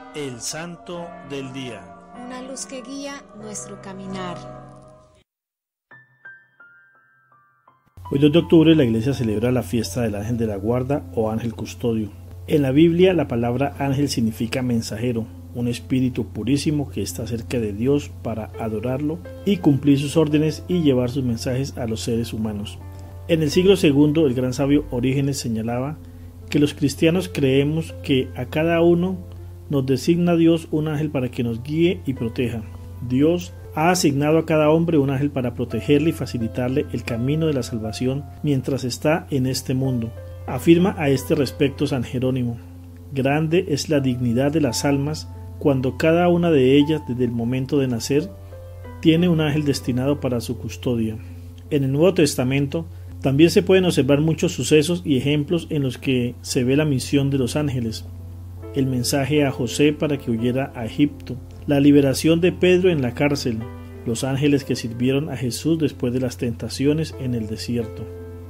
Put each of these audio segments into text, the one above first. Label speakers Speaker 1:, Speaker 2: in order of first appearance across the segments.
Speaker 1: El Santo del Día.
Speaker 2: Una luz que guía nuestro caminar.
Speaker 1: Hoy 2 de octubre la iglesia celebra la fiesta del ángel de la guarda o ángel custodio. En la Biblia la palabra ángel significa mensajero, un espíritu purísimo que está cerca de Dios para adorarlo y cumplir sus órdenes y llevar sus mensajes a los seres humanos. En el siglo II el gran sabio Orígenes señalaba que los cristianos creemos que a cada uno nos designa Dios un ángel para que nos guíe y proteja. Dios ha asignado a cada hombre un ángel para protegerle y facilitarle el camino de la salvación mientras está en este mundo. Afirma a este respecto San Jerónimo: grande es la dignidad de las almas cuando cada una de ellas, desde el momento de nacer, tiene un ángel destinado para su custodia. En el Nuevo Testamento también se pueden observar muchos sucesos y ejemplos en los que se ve la misión de los ángeles. El mensaje a José para que huyera a Egipto, la liberación de Pedro en la cárcel, los ángeles que sirvieron a Jesús después de las tentaciones en el desierto.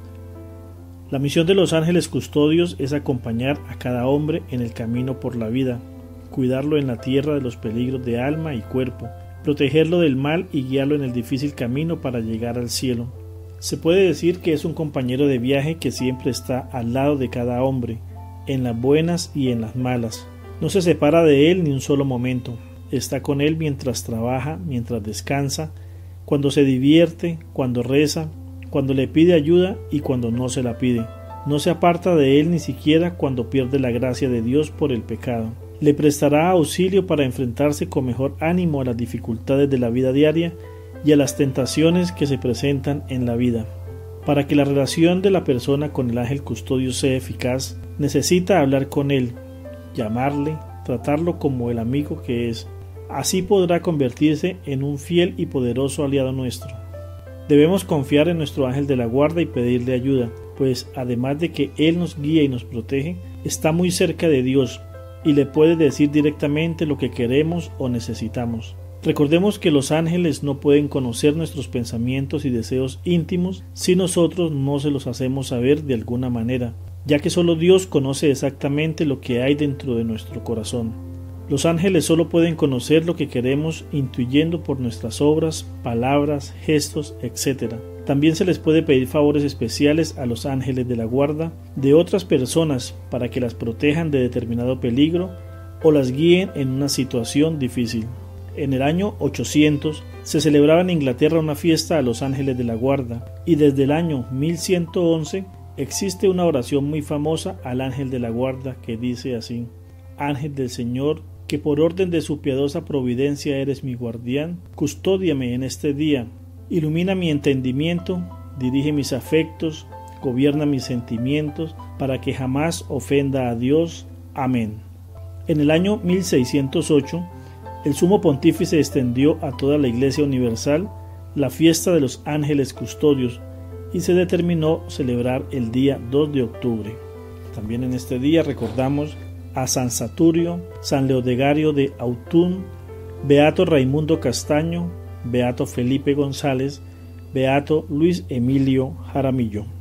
Speaker 1: La misión de los ángeles custodios es acompañar a cada hombre en el camino por la vida, cuidarlo en la tierra de los peligros de alma y cuerpo, protegerlo del mal y guiarlo en el difícil camino para llegar al cielo. Se puede decir que es un compañero de viaje que siempre está al lado de cada hombre, en las buenas y en las malas. No se separa de él ni un solo momento. Está con él mientras trabaja, mientras descansa, cuando se divierte, cuando reza, cuando le pide ayuda y cuando no se la pide. No se aparta de él ni siquiera cuando pierde la gracia de Dios por el pecado. Le prestará auxilio para enfrentarse con mejor ánimo a las dificultades de la vida diaria y a las tentaciones que se presentan en la vida. Para que la relación de la persona con el ángel custodio sea eficaz, necesita hablar con él, llamarle, tratarlo como el amigo que es. Así podrá convertirse en un fiel y poderoso aliado nuestro. Debemos confiar en nuestro ángel de la guarda y pedirle ayuda, pues además de que él nos guía y nos protege, está muy cerca de Dios y le puede decir directamente lo que queremos o necesitamos. Recordemos que los ángeles no pueden conocer nuestros pensamientos y deseos íntimos si nosotros no se los hacemos saber de alguna manera, ya que solo Dios conoce exactamente lo que hay dentro de nuestro corazón. Los ángeles solo pueden conocer lo que queremos intuyendo por nuestras obras, palabras, gestos, etc. También se les puede pedir favores especiales a los ángeles de la guarda de otras personas para que las protejan de determinado peligro o las guíen en una situación difícil. En el año 800 se celebraba en Inglaterra una fiesta a los ángeles de la guarda y desde el año 1111 existe una oración muy famosa al ángel de la guarda que dice así: Ángel del Señor, que por orden de su piadosa providencia eres mi guardián, custódiame en este día, ilumina mi entendimiento, dirige mis afectos, gobierna mis sentimientos, para que jamás ofenda a Dios. Amén. En el año 1608 el sumo pontífice extendió a toda la Iglesia Universal la fiesta de los ángeles custodios y se determinó celebrar el día 2 de octubre. También en este día recordamos a San Saturio, San Leodegario de Autun, Beato Raimundo Castaño, Beato Felipe González, Beato Luis Emilio Jaramillo.